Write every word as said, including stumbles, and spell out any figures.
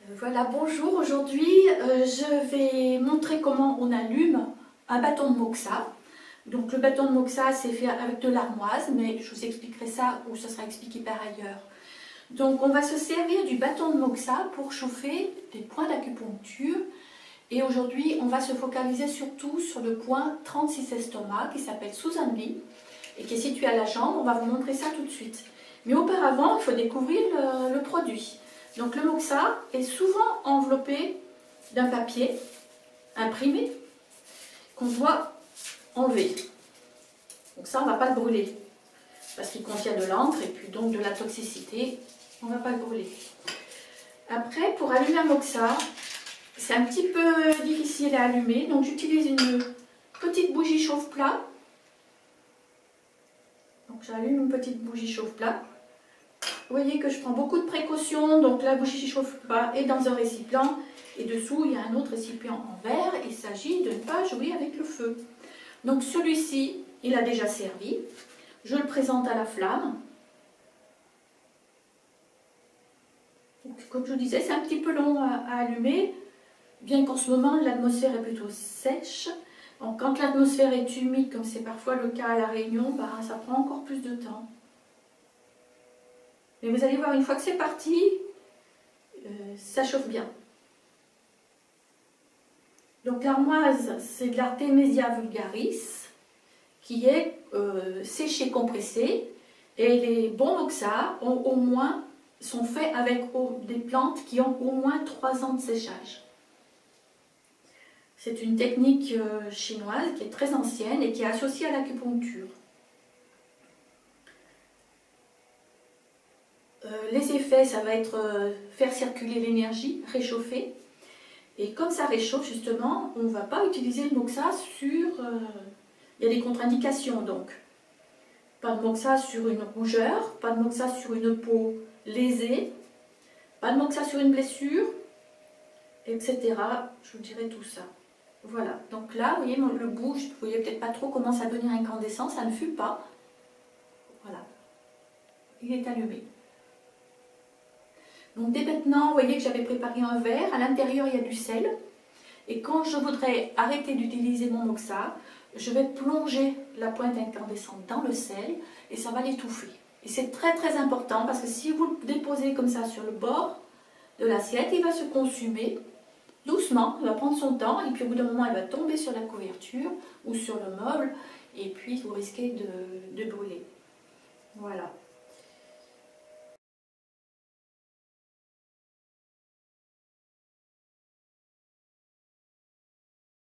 Voilà, bonjour. Aujourd'hui, euh, je vais montrer comment on allume un bâton de moxa. Donc le bâton de moxa, c'est fait avec de l'armoise, mais je vous expliquerai ça ou ça sera expliqué par ailleurs. Donc on va se servir du bâton de moxa pour chauffer des points d'acupuncture. Et aujourd'hui, on va se focaliser surtout sur le point trente-six estomac qui s'appelle Susan Lee et qui est situé à la jambe. On va vous montrer ça tout de suite. Mais auparavant, il faut découvrir le, le produit. Donc le moxa est souvent enveloppé d'un papier imprimé qu'on doit enlever. Donc ça, on ne va pas le brûler parce qu'il contient de l'encre et puis donc de la toxicité. On ne va pas le brûler. Après, pour allumer un moxa, c'est un petit peu difficile à allumer. Donc j'utilise une petite bougie chauffe-plat. Donc j'allume une petite bougie chauffe-plat. Vous voyez que je prends beaucoup de précautions, donc la bougie chauffe-plat est dans un récipient et dessous il y a un autre récipient en verre. Il s'agit de ne pas jouer avec le feu. Donc celui-ci, il a déjà servi. Je le présente à la flamme. Donc, comme je vous disais, c'est un petit peu long à, à allumer, bien qu'en ce moment l'atmosphère est plutôt sèche. Donc, quand l'atmosphère est humide, comme c'est parfois le cas à La Réunion, bah, ça prend encore plus de temps. Mais vous allez voir, une fois que c'est parti, euh, ça chauffe bien. Donc l'armoise, c'est de l'Artemisia vulgaris, qui est euh, séchée, compressée. Et les bons moxa ont au moins, sont faits avec des plantes qui ont au moins trois ans de séchage. C'est une technique euh, chinoise qui est très ancienne et qui est associée à l'acupuncture. Euh, les effets, ça va être euh, faire circuler l'énergie, réchauffer. Et comme ça réchauffe, justement, on ne va pas utiliser le moxa sur... Euh, il y a des contre-indications, donc. Pas de moxa sur une rougeur, pas de moxa sur une peau lésée, pas de moxa sur une blessure, et cetera. Je vous dirai tout ça. Voilà. Donc là, vous voyez, le bout, vous voyez peut-être pas trop comment ça devenir incandescent, ça ne fut pas. Voilà. Il est allumé. Donc dès maintenant, vous voyez que j'avais préparé un verre, à l'intérieur il y a du sel. Et quand je voudrais arrêter d'utiliser mon moxa, je vais plonger la pointe incandescente dans le sel et ça va l'étouffer. Et c'est très très important parce que si vous le déposez comme ça sur le bord de l'assiette, il va se consumer doucement, il va prendre son temps et puis au bout d'un moment il va tomber sur la couverture ou sur le meuble et puis vous risquez de, de brûler. Voilà.